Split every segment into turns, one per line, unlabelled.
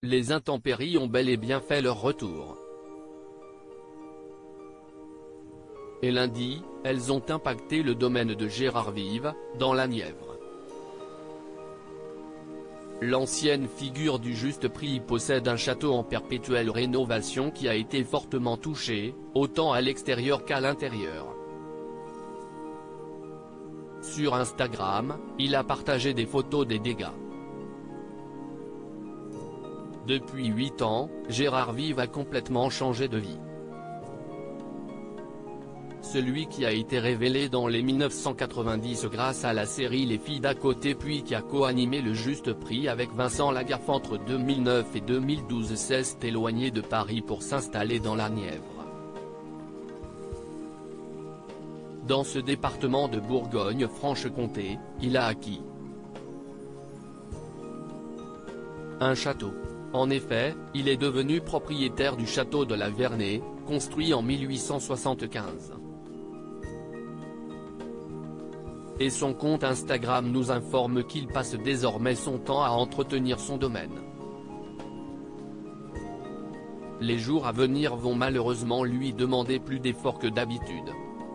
les intempéries ont bel et bien fait leur retour. Et lundi, elles ont impacté le domaine de Gérard Vives, dans la Nièvre. L'ancienne figure du Juste Prix possède un château en perpétuelle rénovation qui a été fortement touché, autant à l'extérieur qu'à l'intérieur. Sur Instagram, il a partagé des photos des dégâts. Depuis 8 ans, Gérard Vives a complètement changé de vie. Celui qui a été révélé dans les 1990 grâce à la série Les filles d'à côté puis qui a co-animé le Juste Prix avec Vincent Lagaffe entre 2009 et 2012 s'est éloigné de Paris pour s'installer dans la Nièvre. Dans ce département de Bourgogne-Franche-Comté, il a acquis un château. En effet, il est devenu propriétaire du château de la Vernée, construit en 1875. Et son compte Instagram nous informe qu'il passe désormais son temps à entretenir son domaine. Les jours à venir vont malheureusement lui demander plus d'efforts que d'habitude.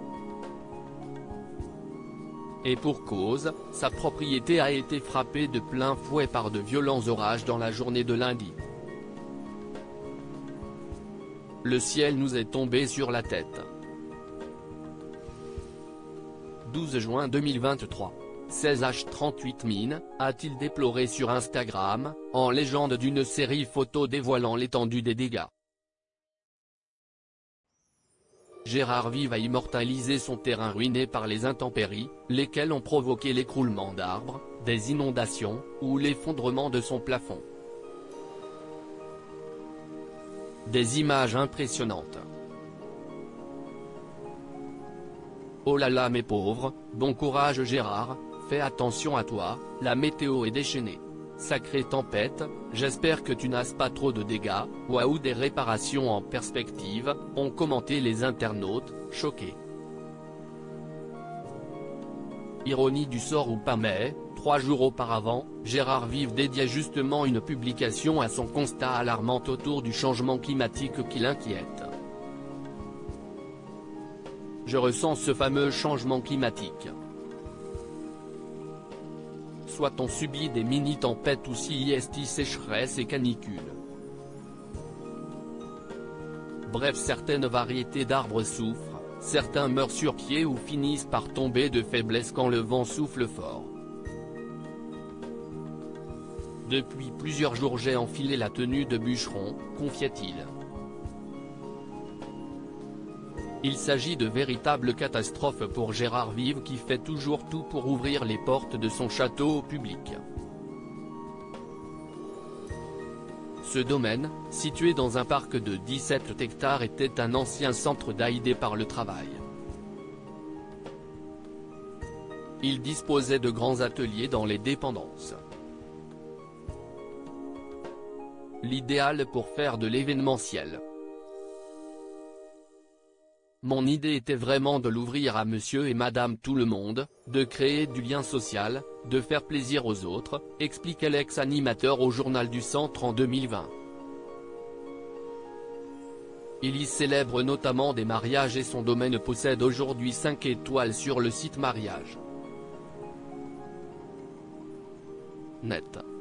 Et pour cause, sa propriété a été frappée de plein fouet par de violents orages dans la journée de lundi. Le ciel nous est tombé sur la tête. 12 juin 2023. 16h38 min, a-t-il déploré sur Instagram, en légende d'une série photo dévoilant l'étendue des dégâts. Gérard Vives a immortalisé son terrain ruiné par les intempéries, lesquelles ont provoqué l'écroulement d'arbres, des inondations, ou l'effondrement de son plafond. Des images impressionnantes. Oh là là mes pauvres, bon courage Gérard, fais attention à toi, la météo est déchaînée. Sacrée tempête, j'espère que tu n'as pas trop de dégâts, waouh des réparations en perspective, ont commenté les internautes, choqués. Ironie du sort ou pas mais, 3 jours auparavant, Gérard Vives dédiait justement une publication à son constat alarmant autour du changement climatique qui l'inquiète. Je ressens ce fameux changement climatique. Soit on subit des mini-tempêtes ou si sécheresse et canicule. Bref, certaines variétés d'arbres souffrent, certains meurent sur pied ou finissent par tomber de faiblesse quand le vent souffle fort. Depuis plusieurs jours j'ai enfilé la tenue de bûcheron, confiait-il. Il s'agit de véritables catastrophes pour Gérard Vives qui fait toujours tout pour ouvrir les portes de son château au public. Ce domaine, situé dans un parc de 17 hectares était un ancien centre d'aide par le travail. Il disposait de grands ateliers dans les dépendances. L'idéal pour faire de l'événementiel. Mon idée était vraiment de l'ouvrir à monsieur et madame tout le monde, de créer du lien social, de faire plaisir aux autres, expliquait l'ex-animateur au Journal du Centre en 2020. Il y célèbre notamment des mariages et son domaine possède aujourd'hui 5 étoiles sur le site mariage. Net.